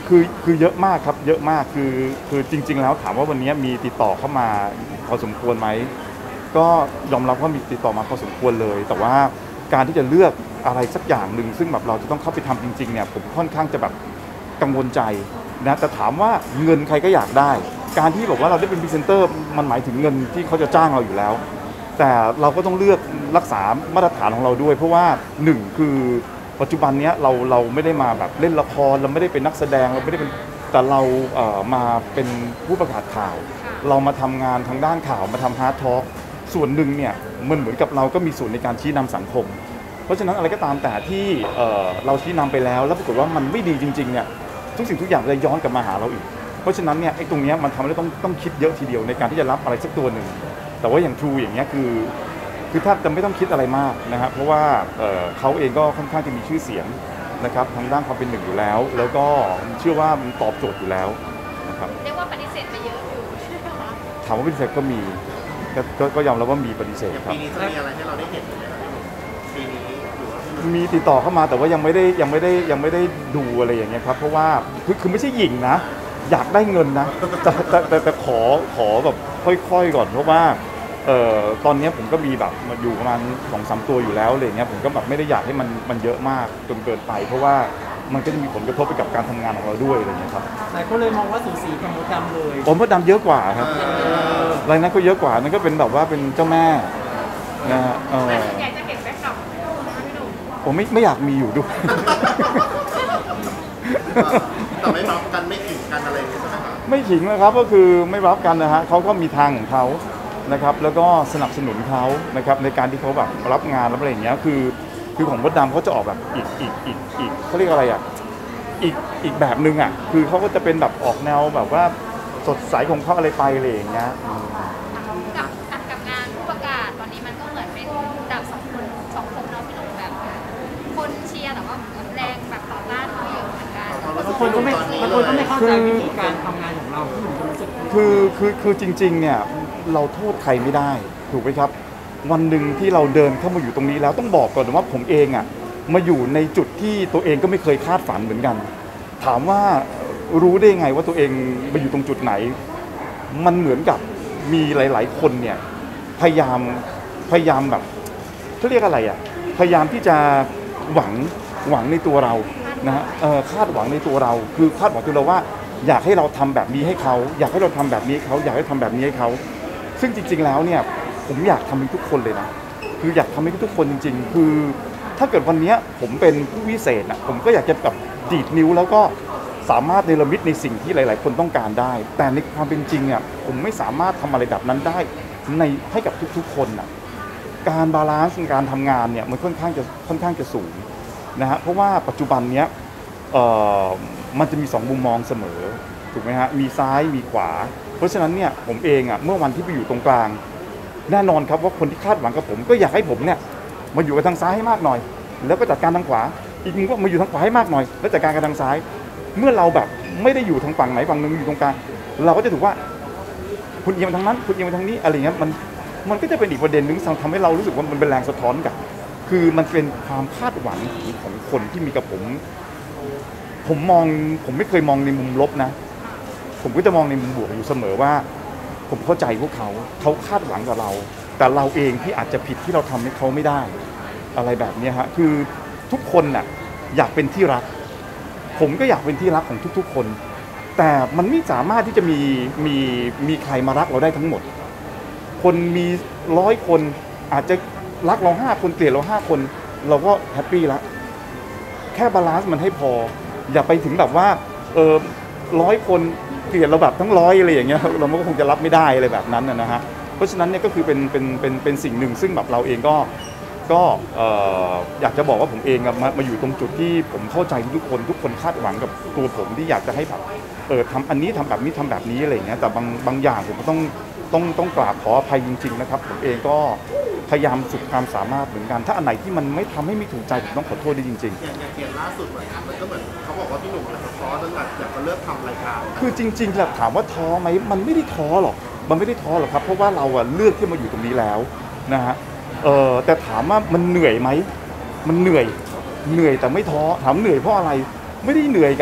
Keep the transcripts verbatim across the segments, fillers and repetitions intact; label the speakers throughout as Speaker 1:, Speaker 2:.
Speaker 1: คือคือเยอะมากครับเยอะมากคือคือจริงๆแล้วถามว่าวันนี้มีติดต่อเข้ามาพอสมควรไหมก็ยอมรับว่ามีติดต่อมาพอสมควรเลยแต่ว่าการที่จะเลือกอะไรสักอย่างหนึ่งซึ่งแบบเราจะต้องเข้าไปทำจริงๆเนี่ยผมค่อนข้างจะแบบกังวลใจนะแต่ถามว่าเงินใครก็อยากได้การที่บอกว่าเราได้เป็นพรีเซนเตอร์มันหมายถึงเงินที่เขาจะจ้างเราอยู่แล้วแต่เราก็ต้องเลือกรักษามาตรฐานของเราด้วยเพราะว่าหนึ่งคือปัจจุบันนี้เราเราไม่ได้มาแบบเล่นละครเราไม่ได้เป็นนักแสดงเราไม่ได้เป็นแต่เราเอ่อมาเป็นผู้ประกาศข่าวเรามาทำงานทางด้านข่าวมาทำฮาร์ดทอล์กส่วนหนึ่งเนี่ยมันเหมือนกับเราก็มีส่วนในการชี้นำสังคมเพราะฉะนั้นอะไรก็ตามแต่ที่เอ่อเราชี้นำไปแล้วแล้วปรากฏว่ามันไม่ดีจริงๆเนี่ยทุกสิ่งทุกอย่างจะย้อนกลับมาหาเราอีกเพราะฉะนั้นเนี่ยไอ้ตรงนี้มันทำให้ต้องต้องคิดเยอะทีเดียวในการที่จะรับอะไรสักตัวหนึ่งแต่ว่าอย่าง True อย่างเงี้ยคือคือถ้าจะไม่ต้องคิดอะไรมากนะครับเพราะว่าเอ่อเขาเองก็ค่อนข้างจะมีชื่อเสียงนะครับทางด้านความเป็นหนึ่งอยู่แล้วแล้วก็เชื่อว่ามันตอบโจทย์อยู่แล้วนะครับ
Speaker 2: เรียกว่าปฏิเสธไปเยอะอยู่ใช่ไหมคะ
Speaker 1: ถามว่าปฏิเสธก็มีก็ก็ยอมรับว่ามีปฏิเสธครับ
Speaker 3: ปีนี้จะมีอะไรให้เราได้เห็นไหมครับปีนี้หรือว่า
Speaker 1: มีติดต่อเข้ามาแต่ว่ายังไม่ได้ยังไม่ได้ยังไม่ได้ดูอะไรอย่างเงี้ยครับเพราะว่าคือคือไม่ใช่หยิ่งนะอยากได้เงินนะแต่แต่แต่แต่ขอขอแบบค่อยๆก่อนเพราะว่าเอ่อตอนนี้ผมก็มีแบบมาอยู่ประมาณสองสามตัวอยู่แล้วอะไรเงี้ยผมก็แบบไม่ได้อยากให้มันมันเยอะมากจนเกินไปเพราะว่ามันก็จะมีผลกระทบไปกับการทำงานของเราด้วยอะไรเงี้ยครับ
Speaker 4: หลายคนเลยมองว่าสูสีกับมดดำเลย
Speaker 1: ผมมดดำเยอะกว่าครับรายนั้นก็เยอะกว่านั่นก็เป็นแบบว่าเป็นเจ้าแม่นะฮะเออ
Speaker 2: อยากจะเห็นแบ็คกลับพี่หนุ่ม
Speaker 1: ผมไม่ไม่อยากมีอยู่ด้วย
Speaker 3: แต่ไม่รับกันไม่ขิงกันอะไรอย่างนี้ใช่ไหมครับ
Speaker 1: ไม่ขิงนะครับก็คือไม่รับกันนะฮะเขาก็มีทางของเขานะครับแล้วก็สนับสนุนเขานะครับในการที่เขาแบบรับงานรับอะไรอย่างเงี้ยคือคือของมดดำเขาจะออกแบบอีกอีกอีกอีกเขาเรียกอะไรอ่ะอีกอีกแบบนึงอ่ะคือเขาก็จะเป็นแบบออกแนวแบบว่าสดใสของเขาอะไรไปอะไรอย่างเงี้ย
Speaker 2: กับกับงานผู้ประกาศตอนนี้มันก็เหมือนเป็นดาบสองคนสองคมเนาะพี่หนุ่มแบบคนเชียร์แต่ว่าแรงแบบต่อต้านเขาเยอะเหมือนกัน
Speaker 4: บางคนก็ไม่บางคนก็ไม่เข้าใจวิธีการทำงานของเราพี่หนุ่มจะรู้สึก
Speaker 1: คือคือคือจริงๆเนี่ยเราโทษใครไม่ได้ถูกไหมครับวันหนึ่งที่เราเดินเข้ามาอยู่ตรงนี้แล้วต้องบอกก่อนว่าผมเองอ่ะมาอยู่ในจุดที่ตัวเองก็ไม่เคยคาดฝันเหมือนกันถามว่ารู้ได้ไงว่าตัวเองมาอยู่ตรงจุดไหนมันเหมือนกับมีหลายๆคนเนี่ยพยายามพยายามแบบเขาเรียกอะไรอ่ะพยายามที่จะหวังหวังในตัวเรานะฮะเออคาดหวังในตัวเราคือคาดหวังตัวเราว่าอยากให้เราทำแบบนี้ให้เขาอยากให้เราทำแบบนี้ให้เขาอยากให้ทำแบบนี้ให้เขาซึ่งจริงๆแล้วเนี่ยผมอยากทำให้ทุกคนเลยนะคืออยากทำให้ทุกคนจริงๆคือถ้าเกิดวันนี้ผมเป็นผู้วิเศษนะผมก็อยากจะแบบดีดนิ้วแล้วก็สามารถเนรมิตในสิ่งที่หลายๆคนต้องการได้แต่ในความเป็นจริงเนี่ยผมไม่สามารถทำอะไรแบบนั้นได้ในให้กับทุกๆคนนะการบาลานซ์การทำงานเนี่ยมันค่อนข้างจะค่อนข้างจะสูงนะฮะเพราะว่าปัจจุบันเนี้ยเอ่อมันจะมีสองมุมมองเสมอถูกไหมฮะมีซ้ายมีขวาเพราะฉะนั้นเนี่ยผมเองอ่ะเมื่อวันที่ไปอยู่ตรงกลางแน่นอนครับว่าคนที่คาดหวังกับผมก็อยากให้ผมเนี่ยมาอยู่กับทางซ้ายให้มากหน่อยแล้วก็จัดการทางขวาอีกมุมก็มาอยู่ทางขวาให้มากหน่อยแล้วจัดการกับทางซ้ายเมื่อเราแบบไม่ได้อยู่ทางฝั่งไหนฝั่งหนึ่งอยู่ตรงกลางเราก็จะถูกว่าคุณเอียงมาทางนั้นคุณเอียงมาทางนี้อะไรเงี้ยมันมันก็จะเป็นอีกประเด็นนึงทำให้เรารู้สึกว่ามันเป็นแรงสะท้อนกันคือมันเป็นความคาดหวังของคนที่มีกับผมผมมองผมไม่เคยมองในมุมลบนะผมก็จะมองในมุมบวกอยู่เสมอว่าผมเข้าใจพวกเขาเขาคาดหวังกับเราแต่เราเองที่อาจจะผิดที่เราทำให้เขาไม่ได้อะไรแบบนี้ฮะคือทุกคนน่ะอยากเป็นที่รักผมก็อยากเป็นที่รักของทุกๆคนแต่มันไม่สามารถที่จะมีมีมีใครมารักเราได้ทั้งหมดคนมีร้อยคนอาจจะรักเราห้าคนเกลียดเราห้าคนเราก็แฮปปี้แล้วแค่บาลานซ์มันให้พออย่าไปถึงแบบว่าเออร้อยคนเกลียดเราแบบทั้งร้อยอะไรอย่างเงี้ยเราก็คงจะรับไม่ได้อะไรแบบนั้นนะฮะเพราะฉะนั้นเนี่ยก็คือเป็นเป็นเป็นเป็นสิ่งหนึ่งซึ่งแบบเราเองก็ก็อยากจะบอกว่าผมเองมามาอยู่ตรงจุดที่ผมเข้าใจทุกคนทุกคนคาดหวังกับตัวผมที่อยากจะให้แบบเออทำอันนี้ทำแบบนี้ทำแบบนี้อะไรอย่างเงี้ยแต่บางบางอย่างผมก็ต้องต้องต้องกราบขออภัยจริงๆนะครับผมเองก็พยายามสุดความสามารถเหมือนกันถ้าอันไหนที่มันไม่ทำให้ไม่ถูกใจผมต้องขอโทษด้วยจริงๆ
Speaker 3: อย่างอย่างเกียรติล่าสุดเหมือนกันมันก็เหมือนเขาบอกว่าพี่หนุ่มเนี่ยท้อจนแบบอยากจะเลิกทำรายการ
Speaker 1: คือจริงๆแหละถามว่าท้อไหมมันไม่ได้ท้อหรอกมันไม่ได้ท้อหรอกครับเพราะว่าเราอะเลือกที่มาอยู่ตรงนี้แล้วนะฮะเออแต่ถามว่ามันเหนื่อยไหมมันเหนื่อยเหนื่อยแต่ไม่ท้อถามเหนื่อยเพราะอะไรไม่ได้เหนื่อยกับ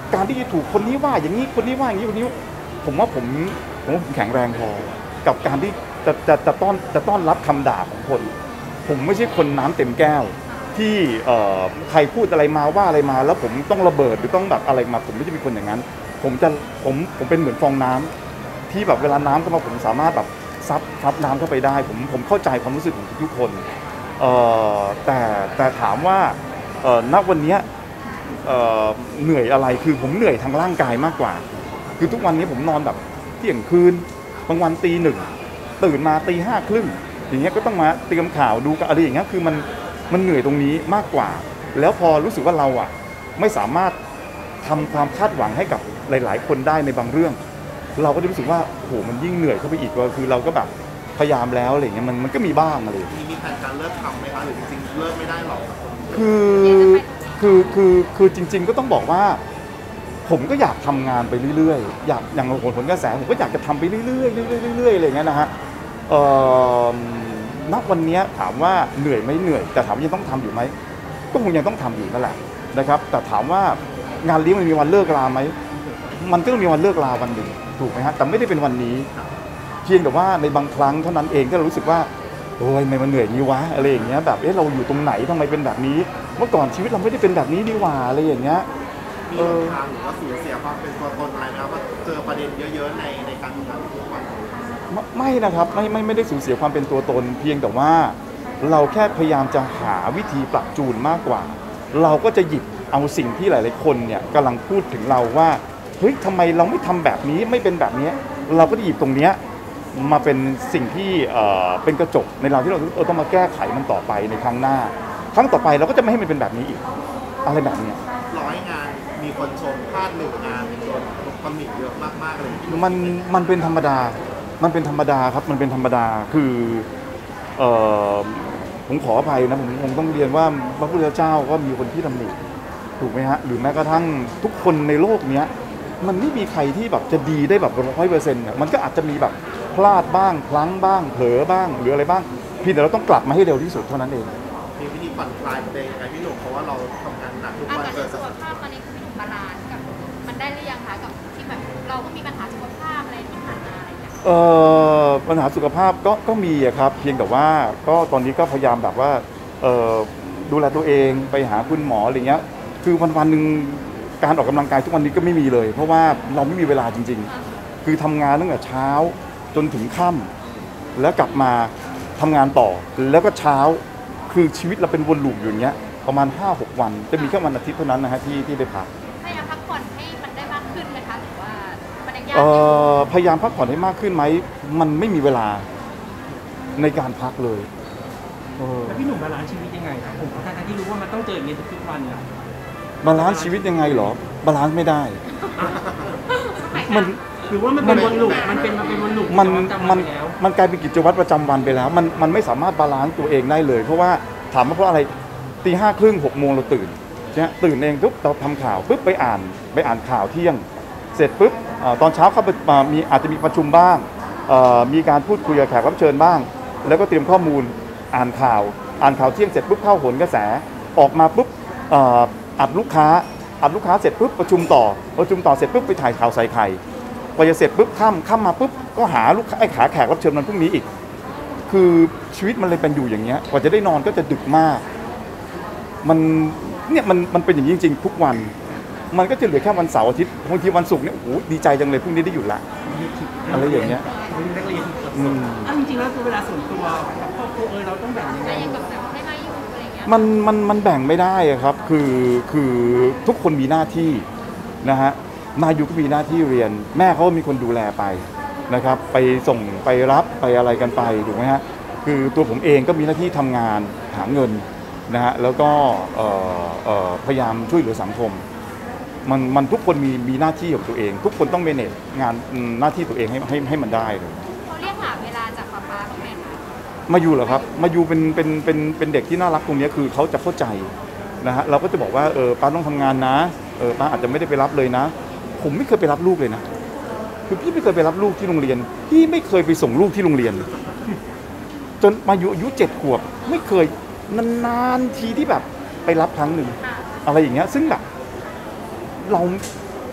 Speaker 1: การที่จะถูกคนนี้ว่าอย่างนี้คนนี้ว่าอย่างนี้คนนี้ผมว่าผมผมว่าผมแข็งแรงพอกับการที่จะจะจะต้อนจะต้อนรับคำด่าของคน ผมไม่ใช่คนน้ำเต็มแก้วที่เอ่อใครพูดอะไรมาว่าอะไรมาแล้วผมต้องระเบิดหรือต้องแบบอะไรมาผมไม่ใช่เป็นคนอย่างนั้น ผมจะผมผมเป็นเหมือนฟองน้ำที่แบบเวลาน้ำเข้ามาผมสามารถแบบซับซับน้ำเข้าไปได้ผมผมเข้าใจความรู้สึกของทุกคนเอ่อแต่แต่ถามว่าเอ่อณวันนี้เอ่อเหนื่อยอะไรคือผมเหนื่อยทางร่างกายมากกว่า คือทุกวันนี้ผมนอนแบบเที่ยงคืนบางวันตีหนึ่งตื่นมาตีห้าครึ่งอย่างเงี้ยก็ต้องมาเตรียมข่าวดูกับอะไรอย่างเงี้ยคือมันมันเหนื่อยตรงนี้มากกว่า แล้วพอรู้สึกว่าเราอ่ะไม่สามารถทำความคาดหวังให้กับหลายๆคนได้ในบางเรื่อง เราก็จะรู้สึกว่าโหมันยิ่งเหนื่อยเข้าไปอีกก็คือเราก็แบบพยายามแล้วอะไรเงี้ยมันมันก็มีบ้างอะไร
Speaker 3: มีมีแผนการเลิกทำไหมคะหรือจริงๆเลิกไม่ได้หรอก
Speaker 1: คือคือคือคือจริง ๆ ก็ต้องบอกว่า ผมก็อยากทำงานไปเรื่อยๆอยากอย่างผลผลกระแสผมก็อยากจะทำไปเรื่อยๆเรื่อยๆเรื่อยๆอะไรเงี้ยนะฮะเอ่อณวันนี้ถามว่าเหนื่อยไหมเหนื่อยแต่ถามว่ายังต้องทำอยู่ไหมก็คงยังต้องทำอยู่นั่นแหละนะครับแต่ถามว่างานเลี้ยงมันมีวันเลิกลาไหมมันก็ต้องมีวันเลิกลาวันหนึ่งถูกไหมฮะแต่ไม่ได้เป็นวันนี้เพียงแต่ว่าในบางครั้งเท่านั้นเองที่เรารู้สึกว่าโอ้ยทำไมมันเหนื่อยงี้วะอะไรอย่างเงี้ยแบบเอ๊ะเราอยู่ตรงไหนทำไมเป็นแบบนี้เมื่อก่อนชีวิตเราไม่ได้เป็นแบบนี้นี่หว่าอะไรอย่างเงี้ย
Speaker 3: มีหนทางหรือว่าสูญเสียความเป็นตัวตนอะไรนะครับว่าเจอประเด็นเยอะๆในในการทำงานทุกวัน
Speaker 1: ไม่ไม่นะครับไม่ไม่ไม่ได้สูญเสียความเป็นตัวตน เพียงแต่ว่าเราแค่พยายามจะหาวิธีปรับจูนมากกว่า เราก็จะหยิบเอาสิ่งที่หลายๆคนเนี่ยกำลังพูดถึงเราว่าเฮ้ยทำไมเราไม่ทำแบบนี้ไม่เป็นแบบนี้เราก็จะหยิบตรงเนี้ยมาเป็นสิ่งที่เอ่อเป็นกระจกในเราที่เราเออต้องมาแก้ไขมันต่อไปในครั้งหน้า ครั้งต่อไปเราก็จะไม่ให้มันเป็นแบบนี้อีกอะไรแบบเนี้ย
Speaker 3: ร้อยงานมีคนชมพลาดหนึ่งงานโดนตำหนิเยอะมากๆเลย
Speaker 1: มันมันเป็นธรรมดา มันเป็นธรรมดาครับ มันเป็นธรรมดา คือเอ่อผมขออภัยนะ ผมคงต้องเรียนว่าพระพุทธเจ้าก็มีคนที่ตำหนิถูกไหมฮะ หรือแม้กระทั่งทุกคนในโลกเนี้ย มันไม่มีใครที่แบบจะดีได้แบบร้อยเปอร์เซ็นต์มันก็อาจจะมีแบบพลาดบ้าง พลั้งบ้าง เผลอบ้าง หรืออะไรบ้าง เพียงแต่เราต้องกลับมาให้เร็วที่สุดเท่านั้นเอง
Speaker 3: มีวิธีผ่อนคลายตัวเองยังไงพี่หนุ่มเพราะว่าเราทำงานหนักทุก
Speaker 2: อา
Speaker 3: วัน
Speaker 2: การ
Speaker 3: เจอ
Speaker 2: สุขภาพตอนนี้คือพี่หนุ่มบาลานซ์กับมันได้หรือยังคะกับที่แบบเราก็มีปัญหาสุขภาพอะไรที่ผ่านมาอะไรอย่างเงี้ย
Speaker 1: เอ่อปัญหาสุขภาพก็ก็มีอะครับเพียงแต่ว่าก็ตอนนี้ก็พยายามแบบว่าเอ่อดูแลตัวเองไปหาคุณหมออะไรเงี้ยคือวันวันหนึ่งการออกกำลังกายทุกวันนี้ก็ไม่มีเลย เพราะว่าเราไม่มีเวลาจริงๆ คือทำงานตั้งแต่เช้าจนถึงค่ำแล้วกลับมาทำงานต่อแล้วก็เช้าคือชีวิตเราเป็นวนลูปอยู่อย่างเงี้ยประมาณ ห้าหก วันจะมีแค่วันอาทิตย์เท่านั้นนะฮะที่ที่ได้พัก
Speaker 2: พยายามพักผ่อนให้มันได้มากขึ้นไหมคะหรือว่ามันยังยาก
Speaker 1: เอ่
Speaker 2: อยู่
Speaker 1: อพยายามพักผ่อนให้มากขึ้นไหมมันไม่มีเวลาในการพักเลยเออ
Speaker 4: แล้วพี่หนุ่มบาลานซ์ชีวิตยังไงครับผมทั้งๆที่รู้ว่ามันต้องเจออย่างนี้ทุกๆวันเนี่ย
Speaker 1: บาลานซ์ชีวิตยังไงเหรอบาลานซ์ไม่ได้ มัน
Speaker 4: หรือว่ามันเป็นวนลูปมันเป็นมันเป็นวนลูป
Speaker 1: มัน
Speaker 4: ประจำ
Speaker 1: มั
Speaker 4: วัน นไปแล้ว
Speaker 1: มันกลายเป็นกิจวัตรประจำวันไปแล้ว มันมันไม่สามารถบาลานซ์ตัวเองได้เลย เพราะว่าถามว่าเพราะอะไรตีห้าครึ่งหกโมงเราตื่นใช่ไหมตื่นเองปุ๊บเราทำข่าวปุ๊บไปอ่านไปอ่านข่าวเที่ยง เสร็จปุ๊บเอ่อตอนเช้าเข้าไปอ่ามีอาจจะมีประชุมบ้างเอ่อมีการพูดคุยกับแขกรับเชิญบ้าง แล้วก็เตรียมข้อมูลอ่านข่าว อ่านข่าวเที่ยงเสร็จปุ๊บเข้าโหนกระแสออกมาปุ๊บเอ่ออัดลูกค้าอัดลูกค้าเสร็จปุ๊บประชุมต่อประชุมต่อเสร็จปุ๊บไปถ่ายข่าวใส่ไข่พอจะเสร็จปุ๊บค่ำค่ำมาปุ๊บก็หาลูกค้าไอ้ขาแขกรับเชิญมันพรุ่งนี้อีก คือชีวิตมันเลยเป็นอยู่อย่างเงี้ยกว่าจะได้นอนก็จะดึกมาก มันเนี่ยมันมันเป็นอย่างนี้จริงๆทุกวัน มันก็จะเหลือแค่วันเสาร์อาทิตย์บางทีวันศุกร์เนี่ยโอ้โหดีใจจังเลยพรุ่งนี้ได้หยุดละอะไรอย่างเงี้ย
Speaker 4: เป็นนักเรียนที่
Speaker 1: อืม
Speaker 4: อ่ะจริงๆแล้วเวลาส่วนตัวกับครอบครัวเออเราต้องแบ่งยังไง
Speaker 2: ได้ยังกับแบบให้มาอยู่อะไรอย่างเงี้ย
Speaker 1: มันมันมันแบ่งไม่ได้อะครับคือคือทุกคนมีหน้าที่นะฮะนายุก็มีหน้าที่เรียน แม่เขาก็มีคนดูแลไปนะครับไปส่งไปรับไปอะไรกันไปถูกไหมฮะคือตัวผมเองก็มีหน้าที่ทำงานหาเงินนะฮะแล้วก็เอ่อเอ่อพยายามช่วยเหลือสังคมมันมันทุกคนมีมีหน้าที่ของตัวเอง ทุกคนต้องเมเนจงานอืมหน้าที่ตัวเองให้ให้ให้มันได้เลย
Speaker 2: เขาเรียกหาเวลาจากป๊าป๊าบ้างไหมคะ
Speaker 1: มาอยู่เหรอครับมาอยู่เป็นเป็นเป็นเป็นเด็กที่น่ารักตรงนี้คือเขาจะเข้าใจนะฮะเราก็จะบอกว่าเออป้าต้องทำงานนะเออป้าอาจจะไม่ได้ไปรับเลยนะ ผมไม่เคยไปรับลูกเลยนะคือพี่ไม่เคยไปรับลูกที่โรงเรียนพี่ไม่เคยไปส่งลูกที่โรงเรียน จนมาอยู่อายุเจ็ดขวบไม่เคยนานๆทีที่แบบไปรับครั้งหนึ่ง
Speaker 2: ค่ะ
Speaker 1: อะไรอย่างเงี้ยซึ่งแบบเรา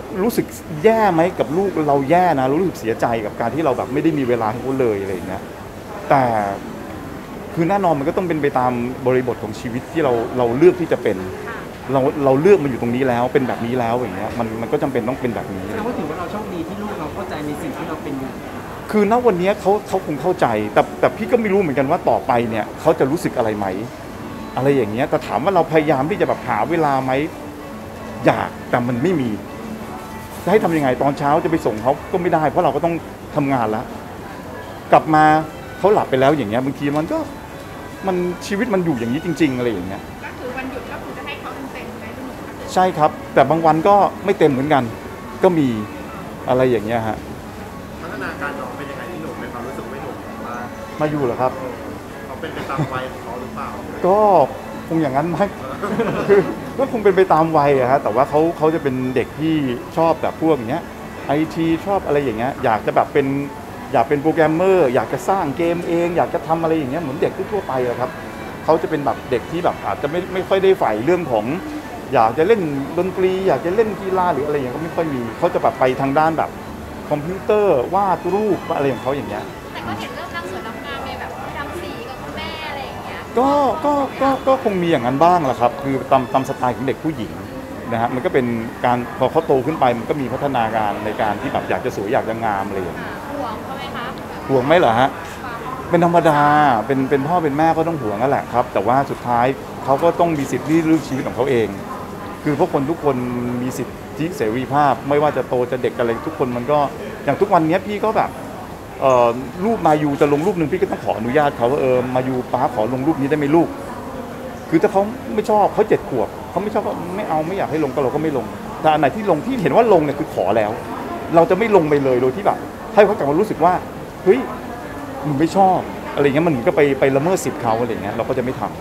Speaker 1: รู้สึกแย่ไหมกับลูกเราแย่นะรู้สึกเสียใจกับการที่เราแบบไม่ได้มีเวลาให้เขาเลยอะไรอย่างเงี้ยแต่คือแน่นอนมันก็ต้องเป็นไปตามบริบทของชีวิตที่เราเราเลือกที่จะเป็นเราเราเลือกมาอยู่ตรงนี้แล้วเป็นแบบนี้แล้วอย่างเงี้ยมันมันก็จำเป็นต้องเป็นแบบนี้
Speaker 4: แสดงว่าถือว่าเราโชคดีที่ลูกเราเข้าใจในสิ่งที่เราเป็นอยู่
Speaker 1: คือณวันนี้เขาเขาคงเข้าใจแต่แต่พี่ก็ไม่รู้เหมือนกันว่าต่อไปเนี่ยเขาจะรู้สึกอะไรไหมอะไรอย่างเงี้ยแต่ถามว่าเราพยายามที่จะแบบหาเวลาไหมอยากแต่มันไม่มีจะให้ทำยังไงตอนเช้าจะไปส่งเขาก็ไม่ได้เพราะเราก็ต้องทำงานแล้วกลับมาเขาหลับไปแล้วอย่างเงี้ยบางทีมันก็มันชีวิตมันอยู่อย่างนี้จริง ๆอะไรอย่างเงี้ย
Speaker 2: ก็คือวันหยุดก็คือจะให้เขาเต็มๆไหมพี่หนุ่ม
Speaker 1: ใช่ครับแต่บางวันก็ไม่เต็มเหมือนกันก็มีอะไรอย่างเงี้ยฮะ
Speaker 3: พัฒนาการน้องเป็นยังไงพี่หนุ่มในความรู้สึกไม่หนุ่มว่า
Speaker 1: มาอยู่เหรอครับ
Speaker 3: เขาเป็นไปตามวัยของเขาหรือเปล่า
Speaker 1: ก็คงอย่างนั้นไหม คือก็คงเป็นไปตามวัยอะฮะแต่ว่าเขาเขาจะเป็นเด็กที่ชอบแบบพวกอย่างเงี้ยไอทีชอบอะไรอย่างเงี้ยอยากจะแบบเป็นอยากเป็นโปรแกรมเมอร์อยากจะสร้างเกมเอง อยากจะทำอะไรอย่างเงี้ยเหมือนเด็กทั่วไปอะครับเขาจะเป็นแบบเด็กที่แบบอาจจะไม่ไม่ค่อยได้ใฝ่เรื่องของ อยากจะเล่นดนตรี อยากจะเล่นกีฬาหรืออะไรอย่างเงี้ยก็ไม่ค่อยมีเขาจะแบบไปทางด้านแบบคอมพิวเตอร์วาดรูปอะไรของเขาอย่างเงี้ย
Speaker 2: แต่ก็เห็นเริ่มรักสวยรักงามในแบบทำสีกับคุณแม่อะไรอย่างเงี้ย
Speaker 1: ก็ก็ก็ก็คงมีอย่างนั้นบ้างแหละครับคือตามตามสไตล์ของเด็กผู้หญิงนะฮะมันก็เป็นการพอเขาโตขึ้นไปมันก็มีพัฒนาการในการที่แบบอยากจะสวยอยากจะงามอะไรอย่างเงี้ย
Speaker 2: ห่วงเขาไหมคะแบบ
Speaker 1: ห่วงไหมเหรอฮะ
Speaker 2: ความ
Speaker 1: เป็นธรรมดาเป็นเป็นพ่อเป็นแม่ก็ต้องห่วงนั่นแหละครับแต่ว่าสุดท้ายเขาก็ต้องมีสิทธิ์ที่เลือกชีวิตของเขาเอง คือพวกคนทุกคนมีสิทธิเสรีภาพ ไม่ว่าจะโตจะเด็กอะไรทุกคนมันก็อย่างทุกวันนี้พี่ก็แบบเอ่อรูปมายูจะลงรูปหนึ่งพี่ก็ต้องขออนุญาตเขาว่าเออมายูป้าขอลงรูปนี้ได้ไหมลูกคือถ้าเขาไม่ชอบเขาเจ็ดขวบเขาไม่ชอบก็ไม่เอาไม่อยากให้ลงก็เราก็ไม่ลงแต่อันไหนที่ลงที่เห็นว่าลงเนี่ยคือขอแล้ว เราจะไม่ลงไปเลยโดยที่แบบให้เขากลับมารู้สึกว่าเฮ้ยมึงไม่ชอบอะไรเงี้ยมันเหมือนก็ไปไปละเมิดสิทธิ์เขาอะไรเงี้ยเราก็จะไม่ทำ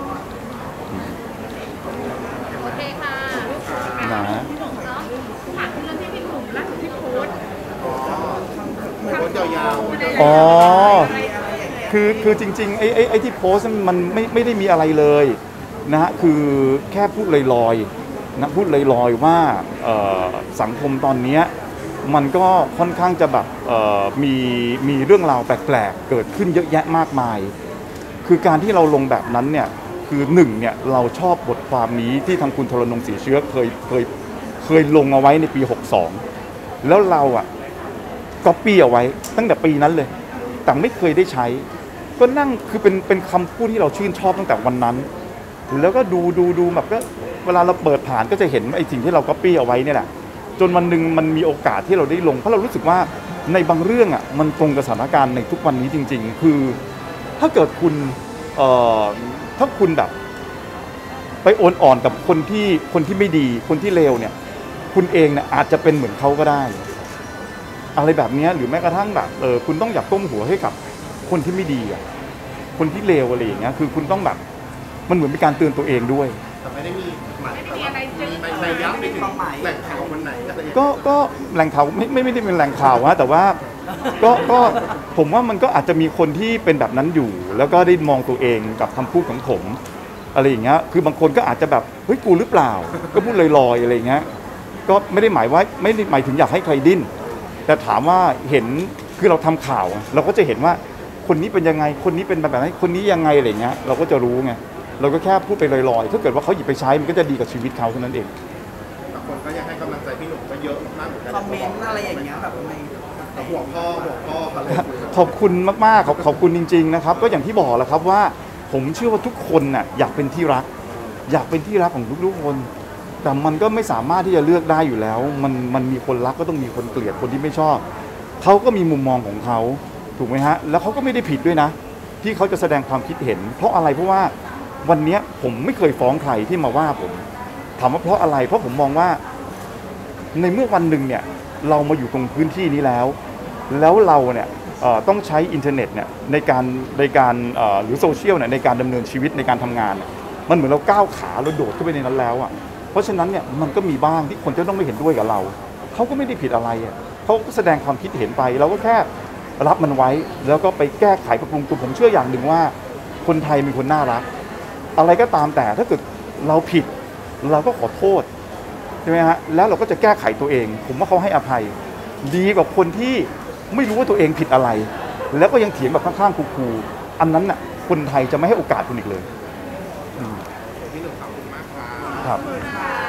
Speaker 2: โอเคค่ะ
Speaker 1: นะฮะ
Speaker 2: พี่หนุ่มเนาะถามเรื่องที่พี่หนุ่มล่าสุดที่โพสต์
Speaker 3: โคตรยาวๆ
Speaker 1: อ๋อ คือคือจริงๆไอ้ไอ้ไอ้ที่โพสต์มันไม่ไม่ได้มีอะไรเลยนะฮะคือแค่พูดลอยๆนะพูดลอยๆว่าเอ่อสังคมตอนเนี้ยมันก็ค่อนข้างจะแบบเอ่อมีมีเรื่องราวแปลกๆเกิดขึ้นเยอะแยะมากมาย คือการที่เราลงแบบนั้นเนี่ยคือหนึ่งเนี่ยเราชอบบทความนี้ที่ทางคุณธรณรงค์ศรีเชื้อเคยเคยเคยลงเอาไว้ในปีหกสองแล้วเราอ่ะก๊อปปี้เอาไว้ตั้งแต่ปีนั้นเลยแต่ไม่เคยได้ใช้ก็นั่งคือเป็นเป็นคำพูดที่เราชื่นชอบตั้งแต่วันนั้น แล้วก็ดูดูดูแบบก็เวลาเราเปิดผ่านก็จะเห็นไอ้สิ่งที่เราก๊อปปี้เอาไว้เนี่ยแหละจนวันหนึ่งมันมีโอกาสที่เราได้ลงเพราะเรารู้สึกว่าในบางเรื่องอ่ะมันตรงกับสถานการณ์ในทุกวันนี้จริง ๆ คือถ้าเกิดคุณเอ่อถ้าคุณแบบไปโอนอ่อนกับคนที่คนที่ไม่ดีคนที่เลวเนี่ยคุณเองเนี่ยอาจจะเป็นเหมือนเขาก็ได้อะไรแบบนี้หรือแม้กระทั่งแบบเออคุณต้องอยากก้มหัวให้กับคนที่ไม่ดีอ่ะคนที่เลวอะไรอย่างเงี้ยคือคุณต้องแบบมันเหมือนเป็นการเตือนตัวเองด้วย
Speaker 3: แต่ไม่ได้มีหมาย
Speaker 2: ไม่ได้มีอะไรจึ๊ง
Speaker 3: ในในยับไปถึงแหล่งข่าวคนไหนอะไรอย่างเงี้ย
Speaker 1: ก็ก็แหล่งข่าวไม่ไม่ไม่ได้เป็นแหล่งข่าวฮะแต่ว่าก็ก็ผมว่ามันก็อาจจะมีคนที่เป็นแบบนั้นอยู่ แล้วก็ได้มองตัวเองกับคำพูดของผมอะไรอย่างเงี้ยคือบางคนก็อาจจะแบบเฮ้ยกูหรือเปล่า ก็พูดลอยๆอะไรอย่างเงี้ยก็ไม่ได้หมายว่าไม่ได้หมายถึงอยากให้ใครดิ้นแต่ถามว่าเห็นคือเราทำข่าวอะเราก็จะเห็นว่าคนนี้เป็นยังไงคนนี้เป็นแบบไหนคนนี้ยังไงอะไรเงี้ยเราก็จะรู้ไงเราก็แค่พูดไปลอยๆถ้าเกิดว่าเขาหยิบไปใช้มันก็จะดีกับชีวิตเขาเท่านั้นเอง
Speaker 3: แต่คนก็ยังให้กำลังใจพี่หนุ่มก็เยอะมากเหมือนกัน
Speaker 4: คอมเมนต์อะไรอย่างเงี้ยแบบใน
Speaker 3: แต่ห่วงพ่อห่วงพ่ออะไรอย่างเงี้ย
Speaker 1: ขอบคุณมากๆขอบขอบคุณจริงๆนะครับก็อย่างที่บอกแหละครับว่าผมเชื่อว่าทุกคนน่ะอยากเป็นที่รัก อยากเป็นที่รักของทุกๆคน แต่มันก็ไม่สามารถที่จะเลือกได้อยู่แล้ว มันมันมีคนรักก็ต้องมีคนเกลียดคนที่ไม่ชอบเขาก็มีมุมมองของเขาถูกไหมฮะแล้วเขาก็ไม่ได้ผิดด้วยนะ ที่เขาจะแสดงความคิดเห็น เพราะอะไรเพราะว่าวันนี้ผมไม่เคยฟ้องใครที่มาว่าผมถามว่าเพราะอะไรเพราะผมมองว่าในเมื่อวันหนึ่งเนี่ยเรามาอยู่ตรงพื้นที่นี้แล้ว แล้วเราเนี่ยเอ่อต้องใช้อินเทอร์เน็ตเนี่ยในการในการเอ่อหรือโซเชียลเนี่ยในการดำเนินชีวิตในการทำงานเนี่ยมันเหมือนเราก้าวขาเราโดดขึ้นไปในนั้นแล้วอ่ะเพราะฉะนั้นเนี่ยมันก็มีบ้างที่คนจะต้องไม่เห็นด้วยกับเราเขาก็ไม่ได้ผิดอะไรอ่ะเขาก็แสดงความคิดเห็นไปเราก็แค่รับมันไว้แล้วก็ไปแก้ไขปรับปรุงตัวผมเชื่ออย่างหนึ่งว่าคนไทยเป็นคนน่ารักอะไรก็ตามแต่ถ้าเกิดเราผิดเราก็ขอโทษใช่ไหมฮะแล้วเราก็จะแก้ไขตัวเอง ผมว่าเขาให้อภัย ดีกว่าคนที่ไม่รู้ว่าตัวเองผิดอะไร แล้วก็ยังเถียงแบบข้างๆคูลๆอันนั้นน่ะคนไทยจะไม่ให้โอกาสคุณอีกเลยอืม
Speaker 3: พี่หนุ่มขอบคุณมากครับ
Speaker 1: ครับ